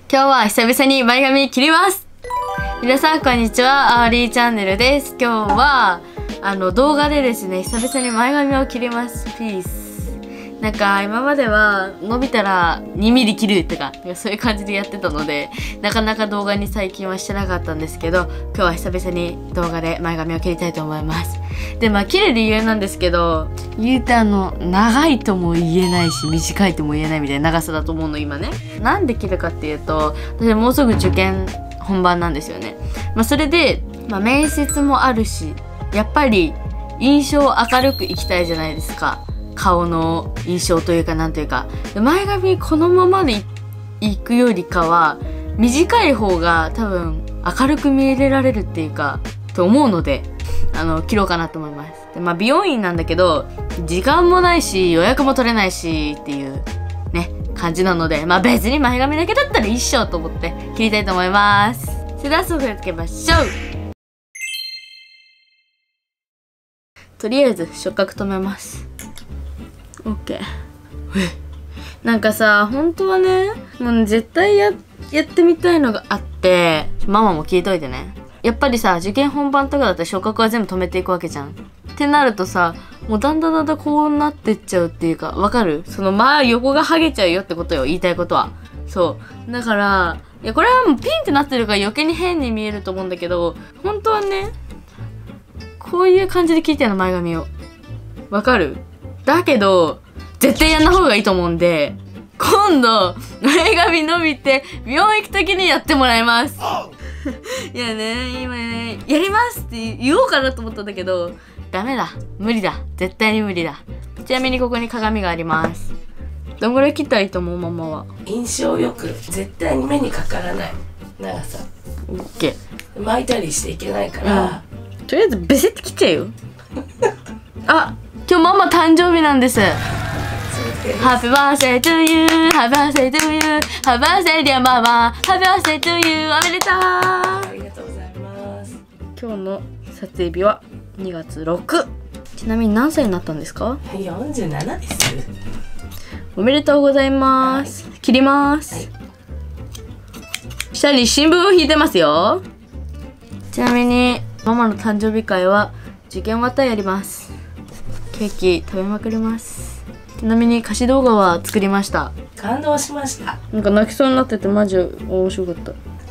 今日は久々に前髪切ります。皆さんこんにちは、アーリーチャンネルです。今日は動画でですね、久々に前髪を切ります。ピース。なんか今までは伸びたら2ミリ切るとかそういう感じでやってたので、なかなか動画に最近はしてなかったんですけど、今日は久々に動画で前髪を切りたいと思います。で、切る理由なんですけど、言うて長いとも言えないし短いとも言えないみたいな長さだと思うの今ね。なんで切るかっていうと、私もうすぐ受験本番なんですよね。それで、面接もあるし、やっぱり印象を明るくいきたいじゃないですか。顔の印象というかなんというか。前髪このままでいくよりかは短い方が多分明るく見えられるっていうかと思うので、切ろうかなと思います。で、美容院なんだけど時間もないし予約も取れないしっていうね感じなので、別に前髪だけだったら一緒と思って切りたいと思います。それでは早速やっていきましょう。とりあえず触覚止めます。オッケー。なんかさ、本当はね、もう絶対やってみたいのがあって、ママも聞いといてね。やっぱりさ、受験本番とかだったら触覚は全部止めていくわけじゃん。ってなるとさ、もうだんだんこうなってっちゃうっていうか、わかる？横が剥げちゃうよってことよ、言いたいことは。そう。だから、いや、これはもうピンってなってるから余計に変に見えると思うんだけど、本当はね、こういう感じで切ってるの、前髪を。わかる？だけど、絶対やんな方がいいと思うんで、今度、前髪伸びて、美容院行くときにやってもらいます。いやね、今ね、やりますって言おうかなと思ったんだけど、ダメだ。無理だ。絶対に無理だ。ちなみにここに鏡があります。どんぐらい切ったらいいと思う、ママは。 印象よく、絶対に目にかからない長さ。 オッケー。巻いたりしていけないから、 とりあえずベセって切っちゃうよ。あ、今日ママ誕生日なんです。Happy birthday to you, Happy birthday to you, Happy birthday dear mama, Happy birthday to you. おめでとう。 ありがとうございます。 今日の撮影日は2月6。ちなみに何歳になったんですか ？47です。 おめでとうございます。切ります。はい、下に新聞を引いてますよ。ちなみにママの誕生日会は受験終わったらやります。ケーキ食べまくります。ちなみに歌詞動画は作りました。 感動しました。 なんか泣きそうになっててマジ面白かった。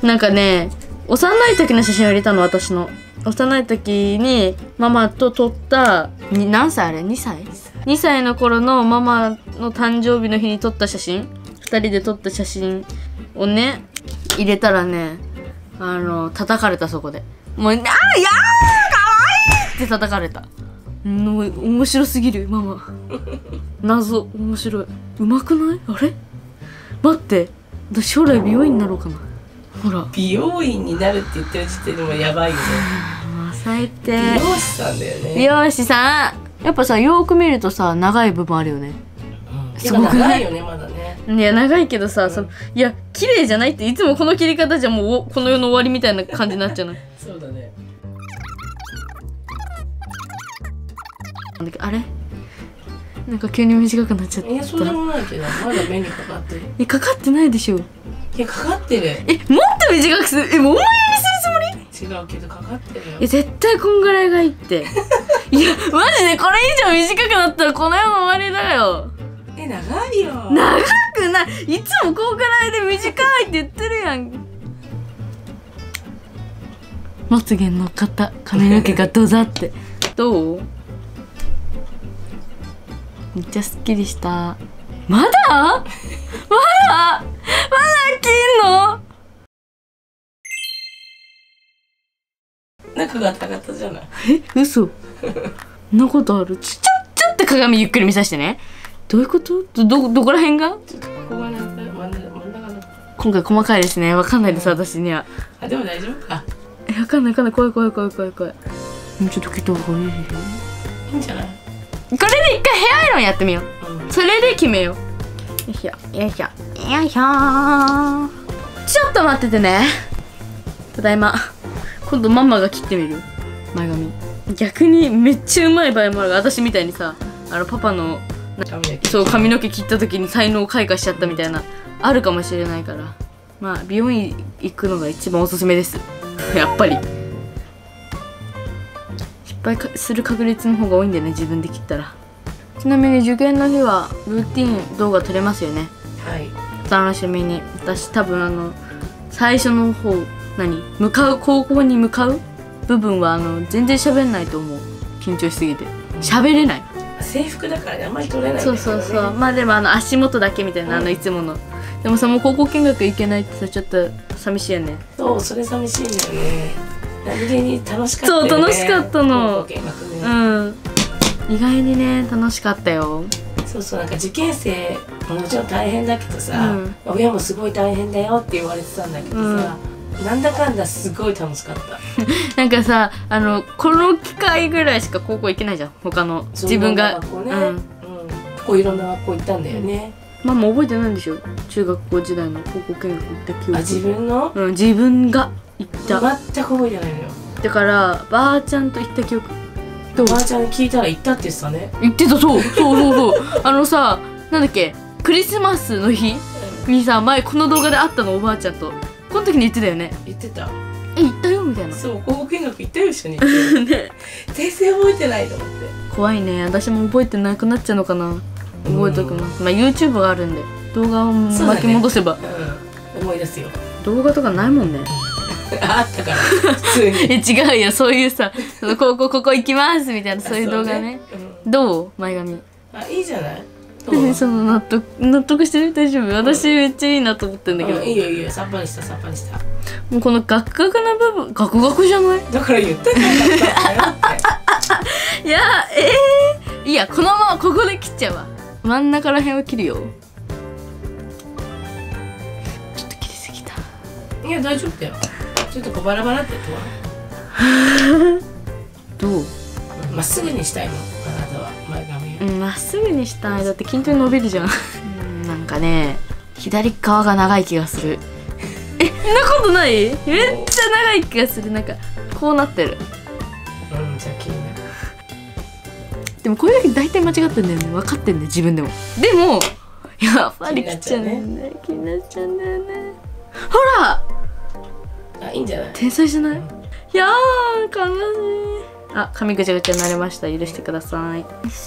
なんかね、幼い時の写真を入れたの、私の。幼い時にママと撮った何歳あれ ?2 歳 ?2 歳の頃のママの誕生日の日に撮った写真、2人で撮った写真をね入れたらね、叩かれた。そこでもう「やーかわいい!」って叩かれた。面白すぎるママ。謎面白い。うまくない？あれ待って、私将来美容院になろうかな。ほら、 美容院になるって言ってる時点でもやばいよね。 最低。 美容師さんだよね。 美容師さん、やっぱさ、よく見るとさ、長い部分あるよね。 すごくないよね、まだね。 いや、長いけどさ、いや、綺麗じゃないって、いつもこの切り方じゃもうこの世の終わりみたいな感じになっちゃうの。 そうだね。 あれなんか急に短くなっちゃった。 そうでもないけど、まだ目にかかってる。 かかってないでしょ。 いや、かかってる。 もっと短くする。もう思いやりするつもり？ 違うけど、かかってるよ。 絶対こんぐらいがいいって。いや、マジでこれ以上短くなったらこの世の終わりだよ。 長いよ。 長くない。いつもこんぐらいで短いって言ってるやん。まつげの方、髪の毛がドザって。どう？めっちゃすっきりした。まだ切んの？ 中が高かったじゃない。 嘘。そんなことある？ちょっと鏡ゆっくり見させてね。どういうこと？どこら辺が？ ここがなんか真ん中の。 今回細かいですね。わかんないです、私には。 あ、でも大丈夫か。 わかんない。怖い。もうちょっと切った方がいいよ。 いいんじゃない？ これで一回ヘアアイロンやってみよう。それで決めよう。よいしょ。ちょっと待っててね。ただいま。今度ママが切ってみる前髪。逆にめっちゃうまい場合もある。私みたいにさ、パパの髪の毛切った時に才能を開花しちゃったみたいなあるかもしれないから。 まあ美容院行くのが一番おすすめですやっぱり失敗する確率の方が多いんでね、自分で切ったら。ちなみに受験の日はルーティン動画撮れますよね。 はい。 お楽しみに。私多分最初の方高校に向かう部分は全然喋んないと思う。緊張しすぎて喋れない。 制服だからね、あんまり取れないんだけどね。 そうそうそう。まあでも足元だけみたいな、いつもの。でもさ、もう高校見学行けないってさ、ちょっと寂しいよね。 そう、それ寂しいんだよね。何気に楽しかったよね。 そう、楽しかったの。 高校見学ね。 うん。意外にね、楽しかったよ。 そうそう、なんか受験生もちろん大変だけどさ、親もすごい大変だよって言われてたんだけどさ、なんだかんだすごい楽しかった。なんかさ、この機会ぐらいしか高校行けないじゃん、他の自分が。 学校ね、こういろんな学校行ったんだよね。 ママ覚えてないんでしょ、中学校時代の高校見学行った記憶。 あ、自分の？ うん、自分が行った。 全く覚えてないのよ。 だからばあちゃんと行った記憶。 ばあちゃんに聞いたら行ったって言ってたね。 言ってた。そうさ、なんだっけ、クリスマスの日にさ、前この動画で会ったの、おばあちゃんと。この時に言ってたよね。 言ってた。 行ったよみたいな。 そう、高校見学行ったよ、一緒に。ね、全然覚えてないと思って。 怖いね。私も覚えてなくなっちゃうのかな。覚えとくの。まあ YouTube があるんで動画を巻き戻せば、 思い出すよ。 動画とかないもんね。 あったから普通に。 違うよ、そういうさ、ここ行きますみたいな、そういう動画ね。どう？前髪。 あ、いいじゃない。 その納得してる？大丈夫？私めっちゃいいなと思ってんだけど。 いいよいいよ、さっぱりした。 もうこのガクガクな部分、ガクガクじゃない？ だから言ったじゃん。 いや、いや、このままここで切っちゃうわ。真ん中ら辺を切るよ。ちょっと切りすぎた。 いや、大丈夫だよ。ちょっとバラバラってどう？ まっすぐにしたいの、あなたは前髪を。 まっすぐにしたい。だって均等に伸びるじゃん。なんかね、左側が長い気がする。そんなことない？めっちゃ長い気がする。なんかこうなってる。 じゃあ気になる。 でもこれだけ大体間違ってんだよね。分かってんだよ、自分でも。でもやっぱり切っちゃうんだよね。気になっちゃうんだよね。ほら、 あ、いいんじゃない？ 天才じゃない？いやー、悲しい。あ、髪ぐちゃぐちゃになりました。許してください。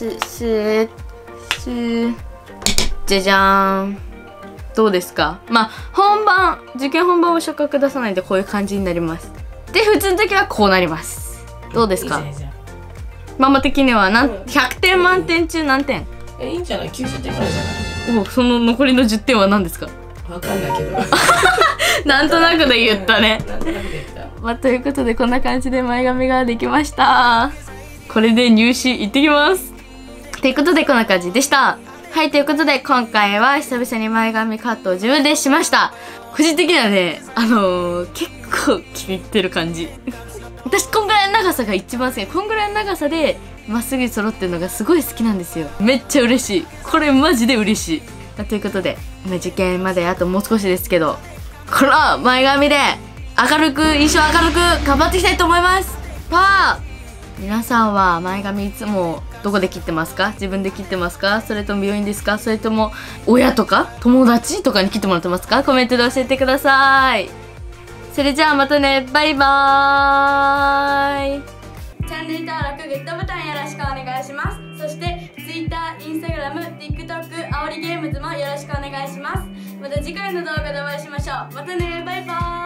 じゃじゃーん。どうですか？まあ受験本番は触覚出さないでこういう感じになります。で、普通の時はこうなります。どうですか？ママ的には100点満点中何点？ いいんじゃない？ 90 点ぐらいじゃない？ お、その残りの10点は何ですか？ わかんないけど。 なんとなくで言ったね。 なんとなくで言った。 まあ、ということでこんな感じで前髪ができました。これで入試行ってきます。ということでこんな感じでした。はい、ということで今回は久々に前髪カットを自分でしました。個人的にはね、結構気に入ってる感じ。私こんぐらいの長さが一番好き。こんぐらいの長さでまっすぐ揃ってるのがすごい好きなんですよ。めっちゃ嬉しい。これマジで嬉しい。ということで受験まであともう少しですけど、この前髪で印象明るく頑張っていきたいと思います。皆さんは前髪いつもどこで切ってますか？自分で切ってますか？それとも病院ですか？それとも親とか友達とかに切ってもらってますか？コメントで教えてください。それじゃあまたね、バイバーイ。チャンネル登録、グッドボタンよろしくお願いします。そして Twitter、Instagram、TikTok、あおりゲームズもよろしくお願いします。また次回の動画でお会いしましょう。またね、バイバーイ。